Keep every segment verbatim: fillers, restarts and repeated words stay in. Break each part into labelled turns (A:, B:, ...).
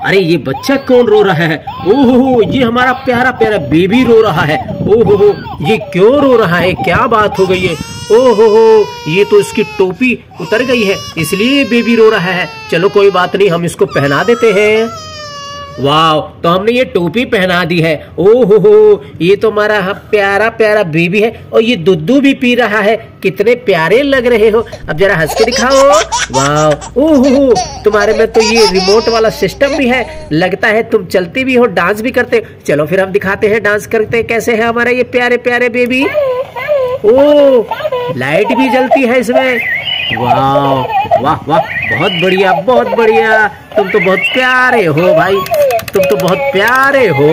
A: अरे ये बच्चा कौन रो रहा है? ओहो, ये हमारा प्यारा प्यारा बेबी रो रहा है। ओहो, ये क्यों रो रहा है? क्या बात हो गई है? ओहो, ये तो इसकी टोपी उतर गई है, इसलिए बेबी रो रहा है। चलो कोई बात नहीं, हम इसको पहना देते हैं। वाह, तो हमने ये टोपी पहना दी है। ओहो हो, ये तो हमारा प्यारा प्यारा बेबी है और ये दूध भी पी रहा है। कितने प्यारे लग रहे हो। अब जरा हंस के दिखाओ। वाह, ओहो, तुम्हारे में तो ये रिमोट वाला सिस्टम भी है। लगता है तुम चलती भी हो, डांस भी करते हो। चलो फिर हम दिखाते हैं डांस करते कैसे है हमारा ये प्यारे प्यारे बेबी। ओ, लाइट भी जलती है इसमें। वाह वाह वाह, बहुत बढ़िया बहुत बढ़िया। तुम तो बहुत प्यारे हो भाई, तुम तो बहुत प्यारे हो।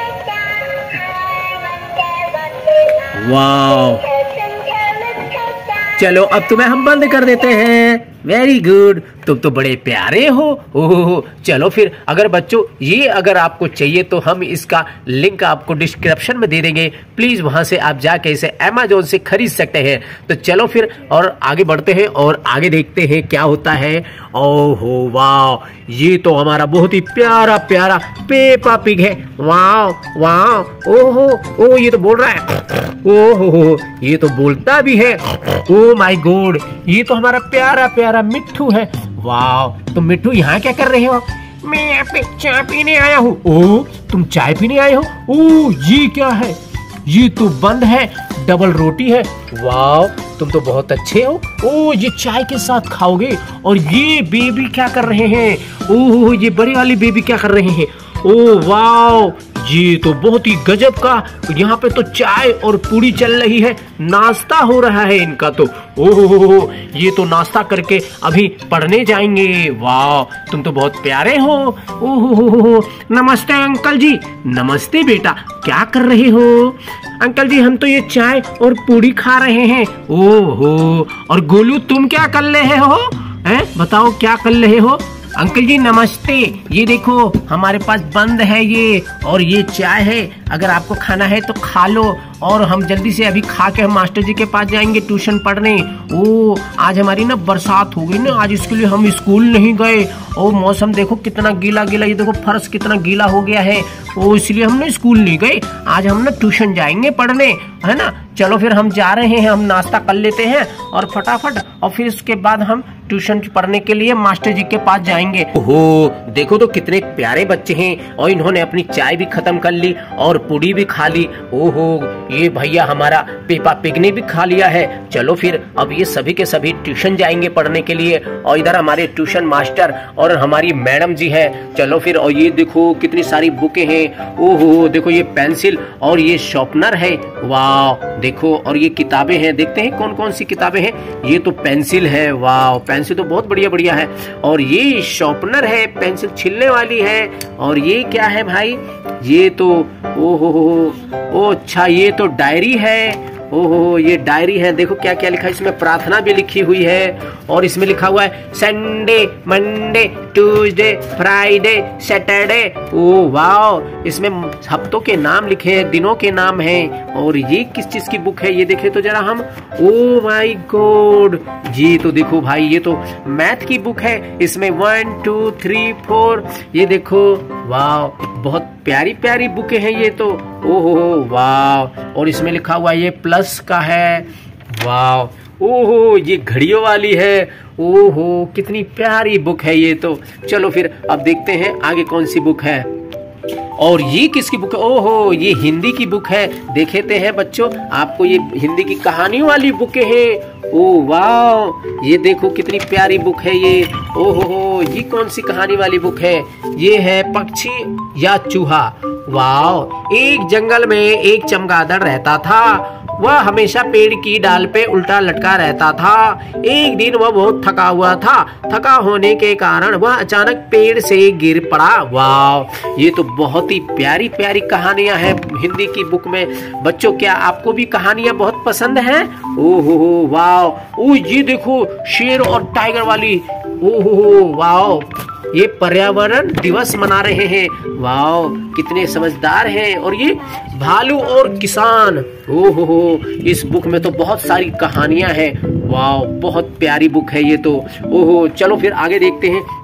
A: वाह, चलो अब तुम्हें हम बंद कर देते हैं। वेरी गुड, तुम तो बड़े प्यारे हो। ओह, चलो फिर अगर बच्चों ये अगर आपको चाहिए तो हम इसका लिंक आपको डिस्क्रिप्शन में दे देंगे। प्लीज वहां से आप जाके इसे अमेज़न से खरीद सकते हैं। तो चलो फिर और आगे बढ़ते हैं और आगे देखते हैं क्या होता है। ओहो वाह, ये तो हमारा बहुत ही प्यारा प्यारा पेपा पिग है। वाह वाह, ओहो ओ, ये तो बोल रहा है। ओहो, ये तो बोलता भी है। ओ माय गॉड, ये तो हमारा प्यारा प्यारा मिट्ठू है। वाह, तो मिट्ठू यहाँ क्या कर रहे हो? मैं यहाँ पे चाय पीने आया हूँ। ओ, तुम चाय पीने आए हो? ओ, ये क्या है? ये तो बंद है, डबल रोटी है। वाह, तुम तो बहुत अच्छे हो। ओ, ये चाय के साथ खाओगे। और ये बेबी क्या कर रहे हैं? ओह, ये बड़ी वाली बेबी क्या कर रहे हैं? ओ वाह, ये तो बहुत ही गजब का। यहाँ पे तो चाय और पूरी चल रही है, नाश्ता हो रहा है इनका तो। ओह, ये तो नाश्ता करके अभी पढ़ने जाएंगे। वाह, तुम तो बहुत प्यारे हो। ओह, नमस्ते अंकल जी। नमस्ते बेटा, क्या कर रहे हो? अंकल जी, हम तो ये चाय और पूरी खा रहे हैं। ओहो, और गोलू तुम क्या कर रहे हो? हैं, बताओ क्या कर रहे हो? अंकल जी नमस्ते, ये देखो हमारे पास बंद है ये, और ये चाय है। अगर आपको खाना है तो खा लो, और हम जल्दी से अभी खा के हम मास्टर जी के पास जाएंगे ट्यूशन पढ़ने। ओ, आज हमारी ना बरसात हो गई ना, आज इसके लिए हम स्कूल नहीं गए। ओ, मौसम देखो कितना गीला गीला, ये देखो फर्श कितना गीला हो गया है। ओ, इसलिए हम ना स्कूल नहीं गए। आज हम ना ट्यूशन जाएंगे पढ़ने, है ना। चलो फिर हम जा रहे हैं, हम नाश्ता कर लेते हैं और फटाफट, और फिर उसके बाद हम ट्यूशन पढ़ने के लिए मास्टर जी के पास जाएंगे। ओहो, देखो तो कितने प्यारे बच्चे हैं, और इन्होंने अपनी चाय भी खत्म कर ली और पूरी भी खा ली। ओहो, ये भैया हमारा पेपा पिग ने भी खा लिया है। चलो फिर अब ये सभी के सभी ट्यूशन जाएंगे पढ़ने के लिए, और इधर हमारे ट्यूशन मास्टर और हमारी मैडम जी है। चलो फिर, और ये देखो कितनी सारी बुकें हैं। ओहो, देखो ये पेंसिल और ये शार्पनर है। वाह, देखो, और ये किताबें हैं, देखते हैं कौन कौन सी किताबें हैं। ये तो पेंसिल है। वाह, पेंसिल तो बहुत बढ़िया बढ़िया है। और ये शार्पनर है, पेंसिल छिलने वाली है। और ये क्या है भाई? ये तो ओहो ओ अच्छा, ये तो डायरी है। ओहो, ये डायरी है। देखो क्या क्या लिखा है इसमें, प्रार्थना भी लिखी हुई है, और इसमें लिखा हुआ है Sunday, Monday, Tuesday, Friday, Saturday. ओ वाह, इसमें हफ्तों के नाम लिखे हैं, दिनों के नाम हैं। और ये किस चीज की बुक है ये देखे तो जरा हम। ओ माय गॉड, ये तो देखो भाई, ये तो मैथ की बुक है। इसमें वन टू थ्री फोर, ये देखो। वाह, बहुत प्यारी प्यारी बुकें हैं ये तो। ओहो वाह, और इसमें लिखा हुआ ये प्लस का है। वाह, ओहो, ये घड़ियों वाली है। ओहो, कितनी प्यारी बुक है ये तो। चलो फिर अब देखते हैं आगे कौन सी बुक है। और ये किसकी बुक है? ओहो, ये हिंदी की बुक है। देखेते हैं बच्चों, आपको ये हिंदी की कहानियों वाली बुकें हैं। ओह वाह, ये देखो कितनी प्यारी बुक है ये। ओहो, ये कौन सी कहानी वाली बुक है? ये है पक्षी या चूहा। वाह, एक जंगल में एक चमगादड़ रहता था। वह हमेशा पेड़ की डाल पे उल्टा लटका रहता था। एक दिन वह बहुत थका हुआ था। थका होने के कारण वह अचानक पेड़ से गिर पड़ा। वाह, ये तो बहुत ही प्यारी प्यारी कहानियां हैं हिंदी की बुक में। बच्चों, क्या आपको भी कहानियां बहुत पसंद हैं? ओहो वाह, ओ ये देखो शेर और टाइगर वाली। ओहो वाह, ये पर्यावरण दिवस मना रहे हैं। वाह, कितने समझदार हैं। और ये भालू और किसान। ओहो, इस बुक में तो बहुत सारी कहानियां हैं। वाह, बहुत प्यारी बुक है ये तो। ओहो, चलो फिर आगे देखते हैं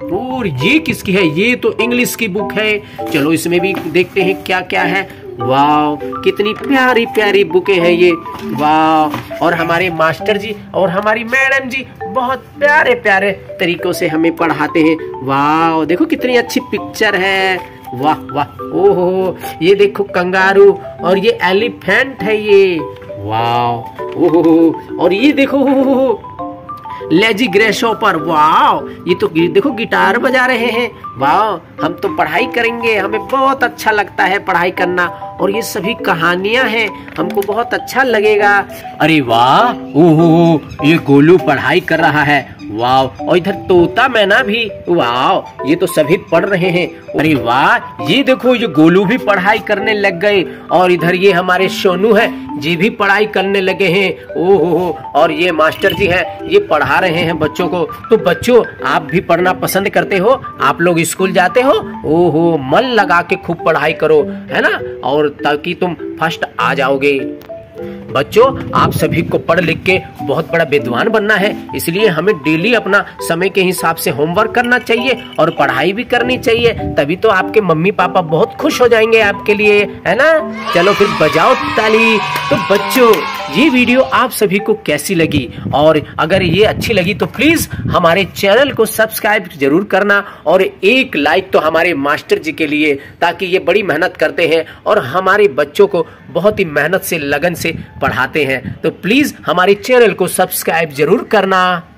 A: और ये किसकी है? ये तो इंग्लिश की बुक है। चलो इसमें भी देखते हैं क्या क्या है। वाह, कितनी प्यारी प्यारी बुकें हैं ये। वाह, और हमारे मास्टर जी और हमारी मैडम जी बहुत प्यारे प्यारे तरीकों से हमें पढ़ाते हैं। वाह, देखो कितनी अच्छी पिक्चर है। वाह वाह, ओहो, ये देखो कंगारू और ये एलिफेंट है ये। वाह, ओहो, और ये देखो लेजी ग्रेसहोपर। वाह, ये तो देखो गिटार बजा रहे हैं। वाह, हम तो पढ़ाई करेंगे, हमें बहुत अच्छा लगता है पढ़ाई करना, और ये सभी कहानियां हैं, हमको बहुत अच्छा लगेगा। अरे वाह, ओहो, ये गोलू पढ़ाई कर रहा है। वाह, और इधर तोता मैना भी। वाह, ये तो सभी पढ़ रहे हैं। अरे वाह, ये देखो ये गोलू भी पढ़ाई करने लग गए, और इधर ये हमारे सोनू है, ये भी पढ़ाई करने लगे हैं। ओहो, और ये मास्टर जी है, ये पढ़ा रहे हैं बच्चों को। तो बच्चों, आप भी पढ़ना पसंद करते हो? आप लोग स्कूल जाते हो? ओहो, मन लगा के खूब पढ़ाई करो, है ना, और ताकि तुम फर्स्ट आ जाओगे। बच्चों, आप सभी को पढ़ लिख के बहुत बड़ा विद्वान बनना है, इसलिए हमें डेली अपना समय के हिसाब से होमवर्क करना चाहिए और पढ़ाई भी करनी चाहिए, तभी तो आपके मम्मी पापा बहुत खुश हो जाएंगे आपके लिए, है ना। चलो फिर बजाओ ताली। तो बच्चों, ये वीडियो आप सभी को कैसी लगी, और अगर ये अच्छी लगी तो प्लीज हमारे चैनल को सब्सक्राइब जरूर करना, और एक लाइक तो हमारे मास्टर जी के लिए, ताकि ये बड़ी मेहनत करते हैं और हमारे बच्चों को बहुत ही मेहनत से लगन से पढ़ाते हैं। तो प्लीज हमारे चैनल को सब्सक्राइब जरूर करना।